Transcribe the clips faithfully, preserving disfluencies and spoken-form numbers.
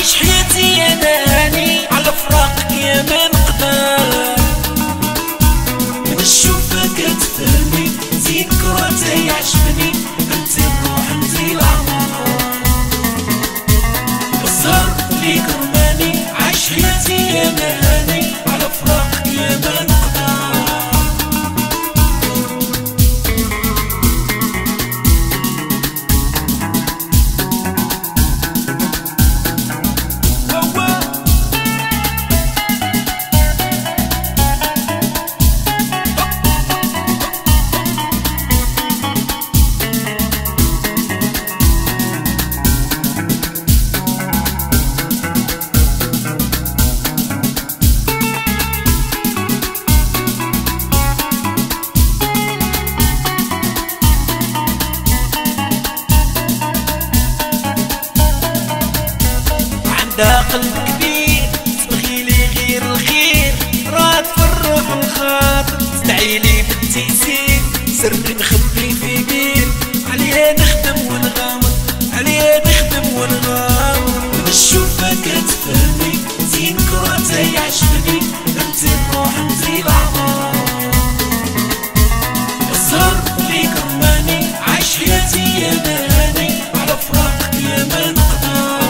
عايش حياتي اناني على فراقك يا ما نقدر. من نشوفك تفهمني زين كراتي يعجبني، انت الروح انت العمر. الزهر ليك رماني عايش حياتي اناني على فراقك يا ما نقدر. عندها قلب كبير تبغيلي غير الخير، راه تفرح الخاطر تدعيلي بالتيسير. سري مخبي في بير عليها نخدم ونغامر، عليها نخدم ونغامر. نشوفك تفهمني زين كراتي يعجبني، انت الروح انت العمر. الزهر ليك رماني عايش حياتي يا مهاني على فراقك يا ما نقدر.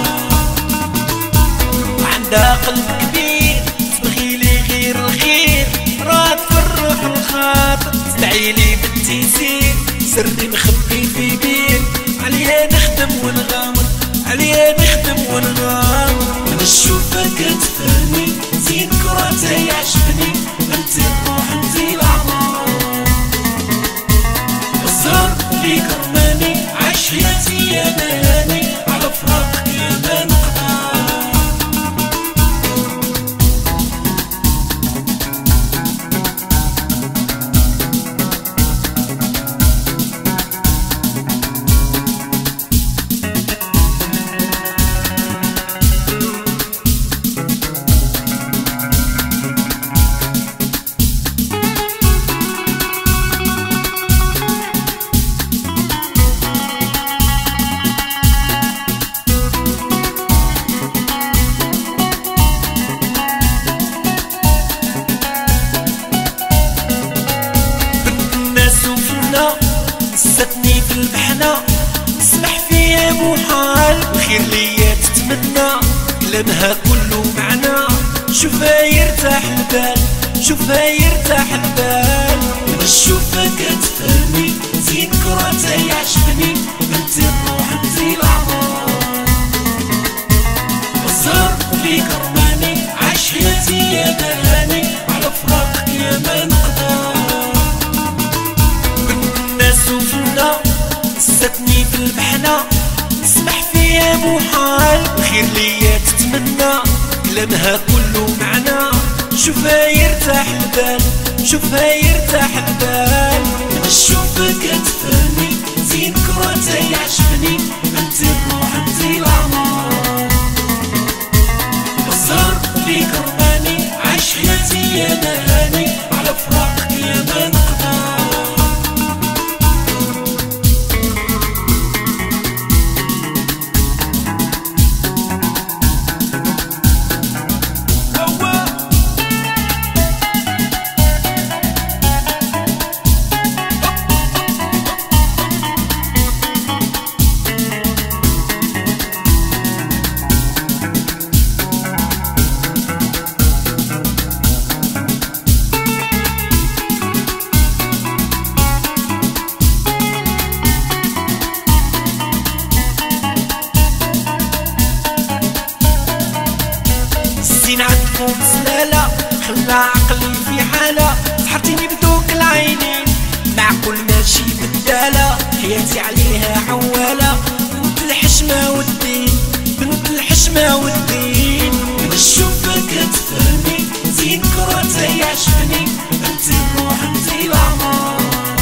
عندها قلب كبير تبغيلي غير الخير، راه تفرح الخاطر تدعيلي بالتيسير. سري مخبي في بير عليها نخدم ونغامر، عليها نخدم ونغامر. نشوفك تفهمني زين كراتي يعجبني، انت الروح انت العمر. الزهر ليك رماني عايش حياتي يا مهاني على فراقك يا ما نقدر. نستني في البحنة نسمح فيها محال، الخير ليا تتمنى كلامها كله معنى. شوفها يرتاح البال، شوفها يرتاح البال. نشوفك تفهمني زين كراتي يعجبني، انت الروح انت العمر. الزهر ليك رماني عايش حياتي يا مهاني على فراقك يا ما نقدر. نستني في البحنة نسمح فيها محال، الخير ليا تتمنى كلامها كله معنى. شوفها يرتاح البال، شوفها يرتاح البال. نشوفك تفهمني زين كراتي يعجبني، انت الروح انت العمر. الزهر ليك رماني عايش حياتي يا مهاني على فراقك يا ما نقدر. زين عندكم سلالة خلا عقلي في حالة، سحرتيني بدوك العينين مع كل ماشي بدالة. حياتي عليها عوالة بنت الحشمة والدين، بنت الحشمة والدين. نشوفك تفهمني زين كراتي يعجبني، انت الروح انت العمر.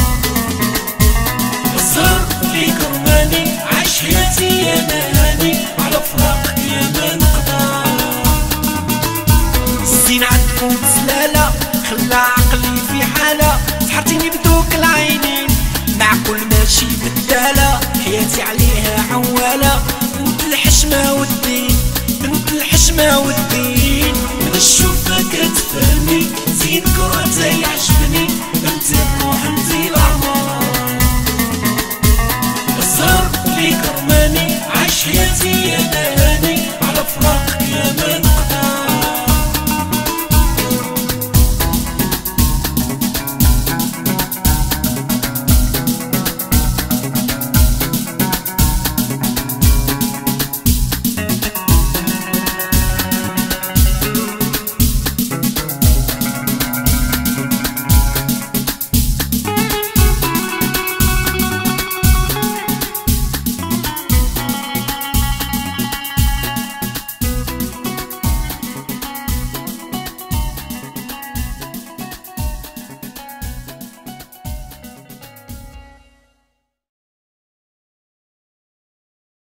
الزهر ليك رماني عايش حياتي يا مهاني على فراقك يا ما نقدر. زين عندكم سلالة خلا عقلي في حالة، سحرتيني بدوك العينين مع كل ماشي بدالة. حياتي عليها عوالة بنت الحشمة والدين، بنت السما والدين. نشوفك تفهمني زين كرة يعجبني، انت الروح انت العقل